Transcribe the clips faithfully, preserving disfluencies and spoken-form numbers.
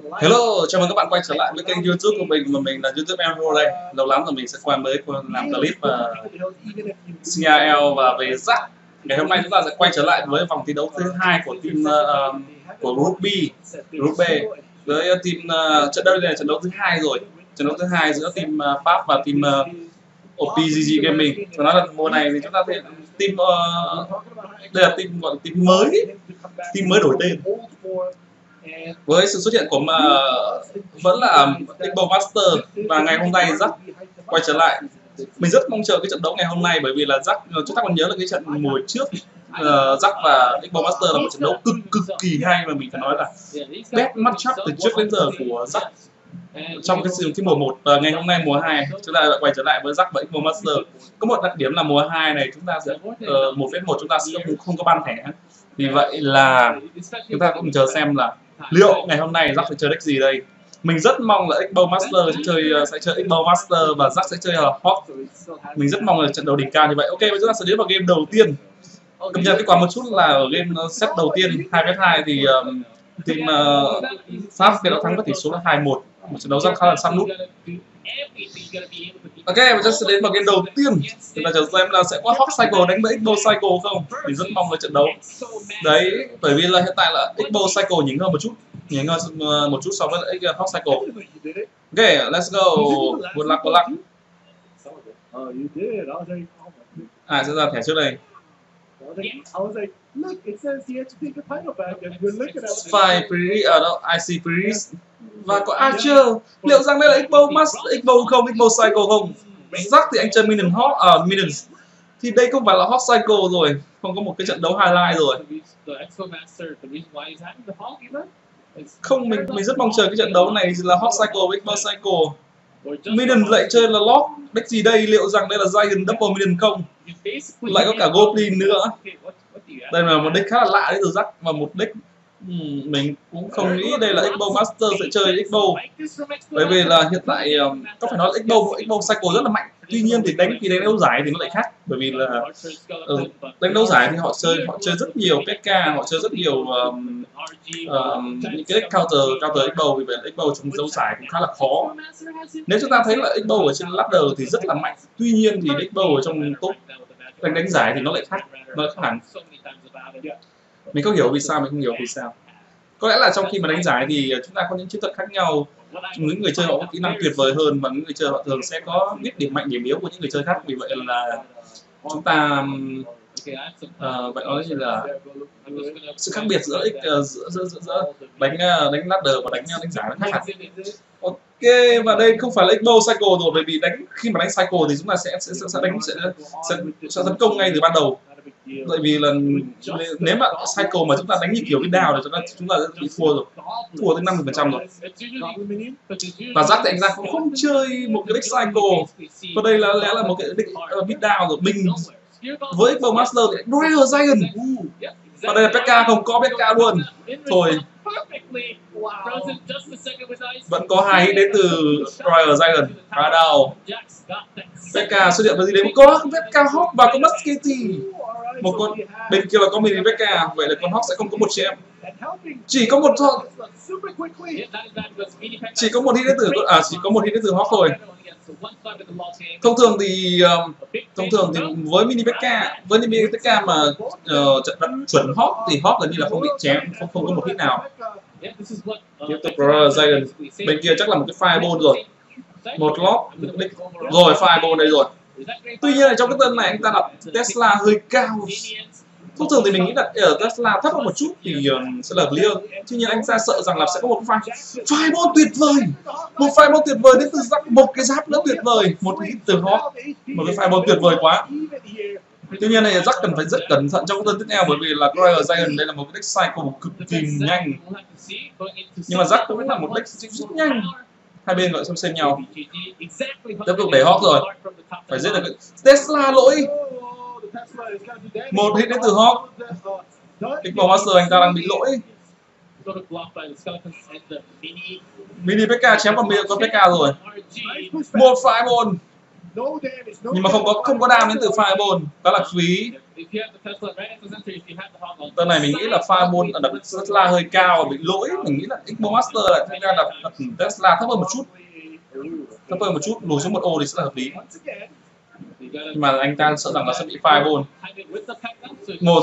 Hello, chào mừng các bạn quay trở lại với kênh YouTube của mình, và mình là YouTube Emerald đây. Lâu lắm rồi mình sẽ quay mới làm clip và xê rờ lờ và về Jack. Ngày hôm nay chúng ta sẽ quay trở lại với vòng thi đấu thứ hai của team uh, của Group B, Group B với team uh, trận đấu này là trận đấu thứ hai rồi, trận đấu thứ hai giữa team uh, Pháp và team uh, ô pê giê giê Gaming. Và nói là mùa này thì chúng ta thấy team uh, đây là team gọi là team mới, team mới đổi tên. Với sự xuất hiện của mà vẫn là Xbox Master, và ngày hôm nay Jack quay trở lại. Mình rất mong chờ cái trận đấu ngày hôm nay, bởi vì là Jack, chúng ta còn nhớ là cái trận mùa trước uh, Jack và Xbox Master là một trận đấu cực cực kỳ hay, mà mình phải nói là best matchup từ trước đến giờ của Jack trong cái cái mùa một. Và ngày hôm nay mùa hai chúng ta lại quay trở lại với Jack và Xbox Master. Có một đặc điểm là mùa hai này chúng ta sẽ uh, một vs một chúng ta sẽ không, không có ban thẻ. Vì vậy là chúng ta cũng chờ xem là liệu ngày hôm nay Jack sẽ chơi deck gì đây. Mình rất mong là Xbox Master sẽ chơi sẽ chơi Xbox Master và Jack sẽ chơi là Hawk. Mình rất mong là trận đấu đỉnh cao như vậy. Ok, bây giờ chúng ta sẽ đến vào game đầu tiên. Cập nhật kết quả một chút là ở game set đầu tiên hai vs hai thì um, team uh, Pháp cái đó thắng với tỷ số là hai một, một trận đấu rất khá là săn nút. Ok, bây giờ sẽ đến vào game đầu tiên. Chúng ta chờ xem là sẽ có Hawk Cycle đánh với Xbox Cycle không. Mình rất mong là trận đấu đấy, bởi vì là hiện tại là Xbox Cycle nhỉnh hơn một chút, nhỉnh hơn một chút so với Hawk Cycle. Ok, let's go. Good luck, good luck. À, sẽ ra thẻ trước đây. Spy, Priest, ở đâu? i xê Priest và có Archer. Liệu rằng đây là Xbox Master, Xbox không, Xbox Cycle không? Jack thì anh chơi Minion Hawk, à, Minions. Thì đây không phải là Hawk Cycle rồi, không có một cái trận đấu highlight rồi. Không, mình mình rất mong chờ cái trận đấu này là Hawk Cycle với Xbox Cycle. Minion lại chơi là Lock, deck gì đây? Liệu rằng đây là Giant Double Minion không? Lại có cả Goblin nữa. Đây là một deck khá là lạ đấy từ Jack, và một deck hmm, mình cũng không nghĩ đây là Xbox Master sẽ chơi Xbox, bởi vì là hiện tại có phải nói là Xbox Xbox Cycle rất là mạnh. Tuy nhiên thì đánh thì đánh đấu giải thì nó lại khác, bởi vì là uh, đánh đấu giải thì họ chơi họ chơi rất nhiều pê ca, họ chơi rất nhiều um, um, những cái deck counter counter Xbox, vì vậy Xbox trong đấu giải cũng khá là khó. Nếu chúng ta thấy là Xbox ở trên ladder thì rất là mạnh, tuy nhiên thì Xbox ở trong top đánh đánh giải thì nó lại khác, nó lại khác hẳn. Mình không hiểu vì sao, mình không hiểu vì sao. Có lẽ là trong khi mà đánh giải thì chúng ta có những chiến thuật khác nhau. Những người chơi họ có kỹ năng tuyệt vời hơn, và những người chơi họ thường sẽ có biết điểm mạnh điểm yếu của những người chơi khác. Vì vậy là chúng ta uh, vậy nói như là sự khác biệt giữa uh, giữa, giữa, giữa, giữa đánh uh, đánh ladder và đánh đánh giải nó khác hẳn. Ok, và đây không phải là Xbox Cycle rồi, bởi vì đánh khi mà đánh Cycle thì chúng ta sẽ sẽ, sẽ, sẽ đánh sẽ, sẽ, sẽ tấn công ngay từ ban đầu. Bởi vì là nếu mà Cycle mà chúng ta đánh như kiểu với đào thì chúng ta chúng ta đã bị thua rồi, thua tới năm mươi phần trăm rồi. Và Jack thì anh ra cũng không chơi một cái deck Cycle, và đây là lẽ là một cái deck uh, beat down rồi. Mình với Xbox Master thì Royal Giant, và đây là pê ca, không có pê ca luôn. Thôi, vẫn có hai hit đến từ Royal Giant, khá đau. pê ca xuất hiện với gì đấy, có pê ca Hawk và có Musketeer. Một con bên kia là có mình pê ca, vậy là con Hawk sẽ không có một chị em. Chỉ có một thôi. Chỉ có một hit đến từ à chỉ có một hit đến từ Hawk thôi. Thông thường thì um, thông thường thì với mini pê ca, với mini pê ca mà uh, trận đánh chuẩn Hawk thì Hawk gần như là không bị chém, không không có một hit nào. Tiếp tục Royal Giant, bên kia chắc là một cái fireball rồi, một lót rồi fireball đây rồi. Tuy nhiên là trong cái tên này anh ta đặt Tesla hơi cao. Thông thường thì mình nghĩ đặt ở Tesla thấp hơn một chút thì um, sẽ là clear. Tuy nhiên anh ta sợ rằng là sẽ có một fire fireball tuyệt vời, một fireball tuyệt vời đến từ giáp, một cái giáp nữa tuyệt vời, một hit từ Hawk, một cái fireball tuyệt vời quá. Tuy nhiên này rất cần phải rất cẩn thận trong tên tiếp theo, bởi vì là Royal Giant đây là một cái deck cycle cực kỳ nhanh, nhưng mà Jack cũng là một deck rất nhanh. Hai bên gọi xem xem nhau. Tiếp tục để Hawk rồi, phải giết được Tesla lỗi. Một hit đến từ Hawk. Xbox Master anh ta đang bị lỗi. Mini pê ca chém vào miệng con pê ca rồi. Một fireball. Nhưng mà không có không có đam đến từ Fireball, đó là phí. Tờ này mình nghĩ là Fireball ở đập Tesla hơi cao, bị lỗi. Mình nghĩ là Xbox Master là thực ra là đập Tesla thấp hơn một chút, thấp hơn một chút, lùi xuống một ô thì sẽ là hợp lý. Nhưng mà anh ta sợ rằng nó sẽ bị Fireball. Một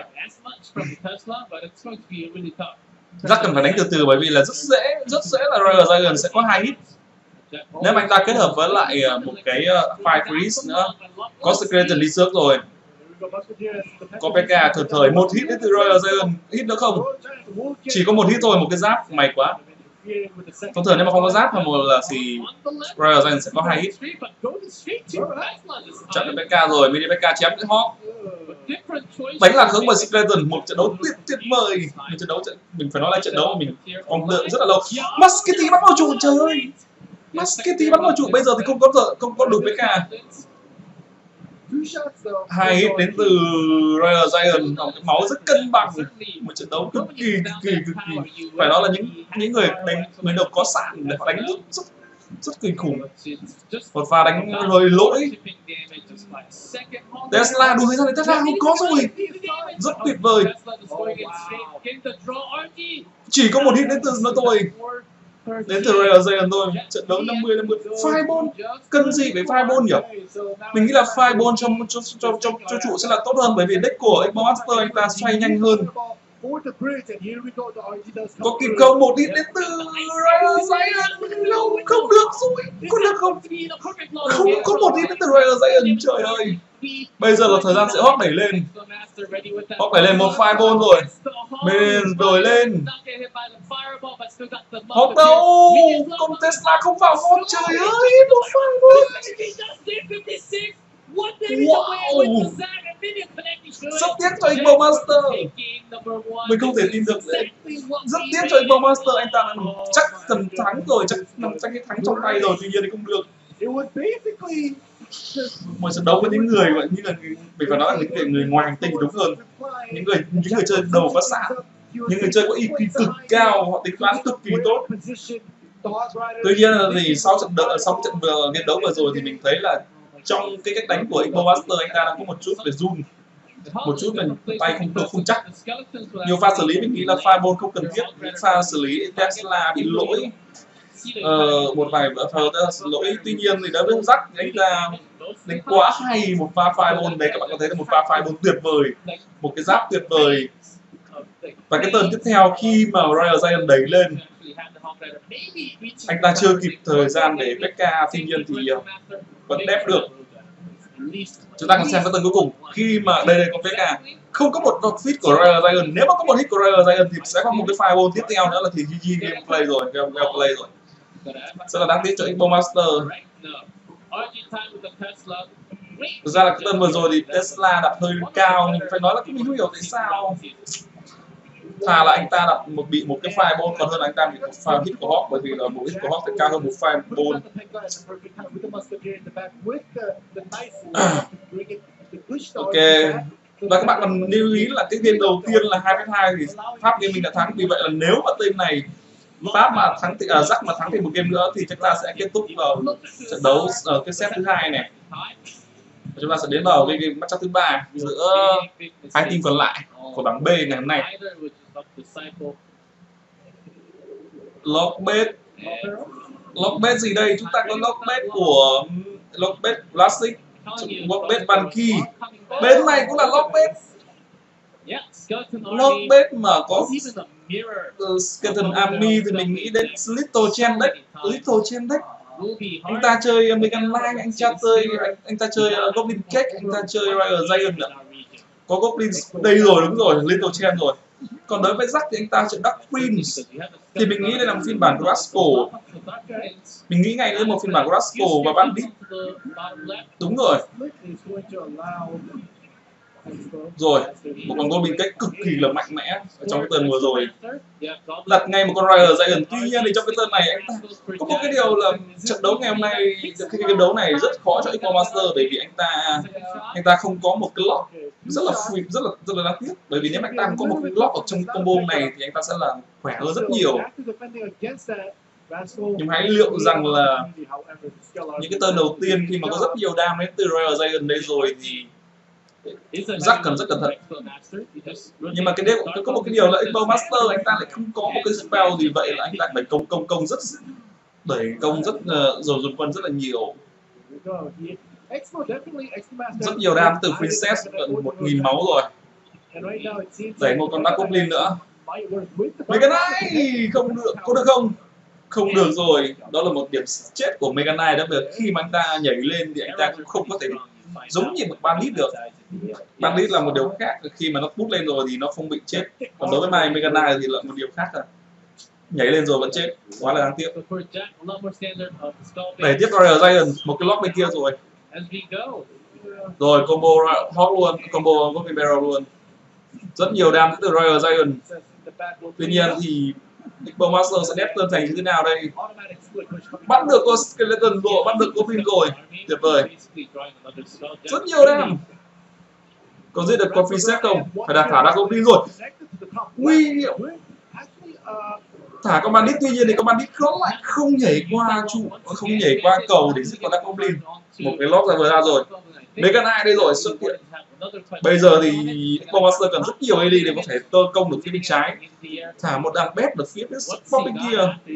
rất cần phải đánh từ từ bởi vì là rất dễ, rất dễ là Royal Giant sẽ có hai hit. Nếu mà anh ta kết hợp với lại một cái Fire Freeze nữa, có Skeleton đi trước rồi, có pê ca thời thời một hit đến từ Royal Giant, hit nữa không? Chỉ có một hit thôi, một cái giáp, may quá. Thông thường nếu mà không có giáp mà một là thì Royal Giant sẽ có hai hit. Chọn được pê ca rồi, mini pê ca chém cái Hawk. Đánh lạc hướng bởi Skeleton, một trận đấu tuyệt tuyệt vời. Một trận đấu, mình phải nói là trận đấu mà mình mong đợi rất là lâu. Musketeer bắt vào trụ, trời ơi! Musketeer bắt vào trụ, bây giờ thì không có không có đủ pê ca. Hai hit đến từ Royal Giant, cái máu rất cân bằng, một trận đấu cực kỳ cực kỳ cực kỳ phải nói là những những người đánh người đầu có sẵn để họ đánh rất rất rất kinh khủng. Một pha đánh hơi lỗi. Tesla đủ thời gian để Tesla không có rồi, rất tuyệt vời. Chỉ có một hit đến từ nó thôi, đến từ Royal Giant thôi. Trận đấu năm mươi năm mươi. Fireball cần gì với Fireball nhỉ? Mình nghĩ là Fireball cho cho cho cho, cho trụ sẽ là tốt hơn bởi vì deck của Xbox Master anh ta xoay nhanh hơn. Có kịp không? Một hit đến từ Royal Giant, không không được rồi, có được không? Không có một hit đến từ Royal Giant, trời ơi. Bây giờ là thời gian sẽ Hawk đẩy lên. Hawk đẩy lên một Fireball rồi. Bên đổi lên. Hawk đâu? Con Tesla không vào Hawk, trời ơi, một Fireball. Wow. Rất tiếc cho Xbox Master. Mình không thể tin được đấy. Rất tiếc cho Xbox Master, anh ta chắc cần thắng rồi, chắc nằm chắc cái thắng trong tay rồi, tuy nhiên thì không được. Một trận đấu với những người gọi như là mình phải nói là những người, người ngoài hành tinh đúng hơn, những người những người chơi đầu có sẵn, những người chơi có i kiu cực cao, họ tính toán cực kỳ tốt. Tuy nhiên thì sau trận đợi sau trận game đấu vừa rồi thì mình thấy là trong cái cách đánh của Xbox Master anh ta đang có một chút về run, một chút là tay không được không chắc. Nhiều pha xử lý mình nghĩ là Fireball không cần thiết, những pha xử lý Tesla bị lỗi. Ờ, một vài phờ lỗi, tuy nhiên thì đã với rắc anh ta đánh quá hay một pha Fireball đấy, các bạn có thấy là một pha Fireball tuyệt vời, một cái giáp tuyệt vời. Và cái turn tiếp theo khi mà Royal Giant đẩy lên, anh ta chưa kịp thời gian để pê ca, tuy nhiên thì vẫn đép được. Chúng ta cùng xem cái turn cuối cùng khi mà đây đây có pê ca, không có một hit của Royal Giant. Nếu mà có một hit của Royal Giant thì sẽ có một cái Fireball tiếp theo nữa là thì gi gi gameplay rồi, gameplay rồi. Rất là đáng tiếc cho Xbox Master. Thực ra là cái lần vừa rồi thì Tesla đặt hơi cao, nhưng phải nói là mình không hiểu tại sao. Thà là anh ta đặt một bị một cái Fireball còn hơn anh ta bị một pha hit của Hawk, bởi vì là một hit của Hawk sẽ cao hơn một Fireball. Ok. Và các bạn cần lưu ý là cái game đầu tiên là hai với hai thì Pháp Gaming đã thắng, vì vậy là nếu mà team này Pháp mà thắng thì à, Jack mà thắng thì một game nữa thì chúng ta sẽ kết thúc vào trận đấu ở cái set thứ hai này. Và chúng ta sẽ đến vào cái game matchup thứ ba giữa hai team còn lại của bảng B ngày hôm nay. Lockbait, Lockbait gì đây? Chúng ta có Lockbait của Lockbait Plastic, Lockbait Banky. Bên này cũng là Lockbait. Lockbait mà có Skeleton Army thì mình nghĩ đến Little Chain Deck, Little Chain Deck. Anh ta chơi Megan Line, anh ta chơi anh, anh ta chơi uh, Goblin Cake, anh ta chơi Royal Giant nữa. Có Goblin đây rồi, đúng rồi, Little Chain rồi. Còn đối với Jack thì anh ta chơi Dark Prince. Thì mình nghĩ đây là một phiên bản Rascal. Mình nghĩ ngay đến một phiên bản Rascal và Bandit. Đúng rồi. Rồi, một con Goblin Cake cực kỳ là mạnh mẽ ở trong cái turn vừa rồi. Đặt ngay một con Royal Giant. Tuy nhiên thì trong cái turn này anh ta có một cái điều là trận đấu ngày hôm nay, cái game đấu này rất khó cho Xbox Master bởi vì anh ta anh ta không có một cái lock rất là free, rất là rất là đáng tiếc. Bởi vì nếu anh ta có một cái lock ở trong combo này thì anh ta sẽ là khỏe hơn rất nhiều. Nhưng hãy liệu rằng là những cái turn đầu tiên khi mà có rất nhiều đam đến từ Royal Giant đây rồi thì Jack cần rất cẩn thận. Nhưng mà cái điều có một cái điều là X-Bow Master anh ta lại không có một cái spell gì vậy, là anh ta phải công công công rất đẩy công rất uh, rồi dùng quân rất là nhiều. Rất nhiều đam từ Princess, gần một nghìn máu rồi. Đẩy một con Dark Goblin nữa. Mega Knight không được, có được không? Không được rồi. Đó là một điểm chết của Mega Knight đó. Bởi khi mà anh ta nhảy lên thì anh ta cũng không có thể giống như một Bandit được. Bandit là một điều khác, khi mà nó bút lên rồi thì nó không bị chết. Còn đối với mai Mega Knight thì là một điều khác rồi. Nhảy lên rồi vẫn chết, quá là đáng tiếc. Đẩy tiếp Royal Giant, một cái lock bên kia rồi. Rồi combo Hawk luôn, combo Goblin Barrel luôn. Rất nhiều đam từ Royal Giant. Tuy nhiên thì X-Bow Master sẽ đép turn thành như thế nào đây? Bắt được con Skeleton rồi, bắt được Goblin rồi. Tuyệt vời. Rất nhiều đam. Có giết được con Princess không? Phải đặt thả ra Goblin rồi. Nguy hiểm. Thả con Bandit, tuy nhiên thì con Bandit nó lại không nhảy qua trụ, không nhảy qua cầu để giết con Dark Goblin. Một cái lock ra vừa ra rồi. Mega Knight đây rồi xuất hiện. Bây giờ thì X-Bow Master cần rất nhiều a đê để có thể tơ công được phía bên trái. Thả một đàn bét được phía bên kia.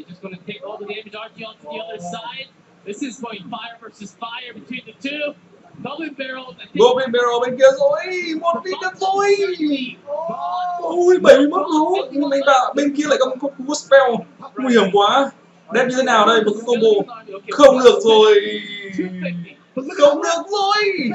Goblin Barrel bên kia rồi, một đi nữa thôi. Ôi bảy mươi mốt máu, nhưng mà bên kia lại có một cú spell, nguy hiểm quá. Đép như thế nào đây, một cái combo không được rồi, không được rồi.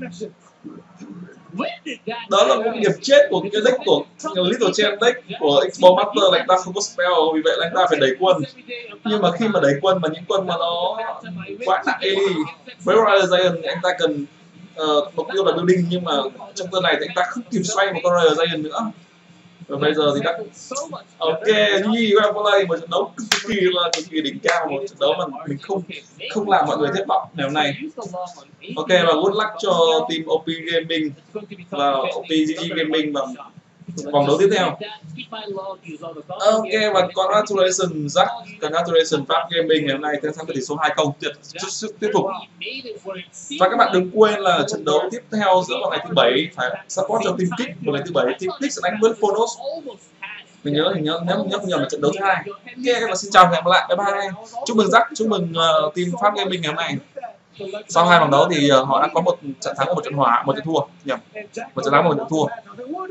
Đó là một điểm chết của cái deck của Little Champ deck của X-Bow Master, là anh ta không có spell, vì vậy là anh ta phải đẩy quân. Nhưng mà khi mà đẩy quân mà những quân mà nó quá nặng a đê, với Royal Giant anh ta cần uh, mục tiêu là building, nhưng mà trong turn này thì anh ta không kịp xoay một con Royal Giant nữa. Và bây giờ thì đã ok, Nhi qua đây một trận đấu cực kỳ là cực kỳ đỉnh cao, một trận đấu mà mình không không làm mọi người thất vọng ngày hôm nay. Ok, và good luck cho team ô pê Gaming và ô pê giê giê Gaming vào vòng đấu tiếp theo. Ok, và congratulations Jack, congratulations Pháp Gaming ngày hôm nay thắng với tỷ số hai không, tuyệt sức thuyết phục. Và các bạn đừng quên là trận đấu tiếp theo giữa vào ngày thứ bảy phải support cho team Kick. Vào ngày thứ bảy team Kick sẽ đánh với Phonos. Mình nhớ mình nhớ nhớ nhớ nhớ là trận đấu thứ hai. Ok, và xin chào và hẹn gặp lại, bye bye. Chúc mừng Jack, chúc mừng uh, team Pháp Gaming ngày hôm nay. Sau hai vòng đấu thì uh, họ đã có một trận thắng và một trận hòa, một trận thua, nhầm, một trận thắng và một trận thua.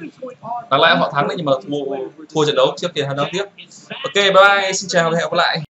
Đáng lẽ họ thắng đấy nhưng mà thua, thua trận đấu trước kia hai đấu tiếp. Ok, bye bye, xin chào và hẹn gặp lại.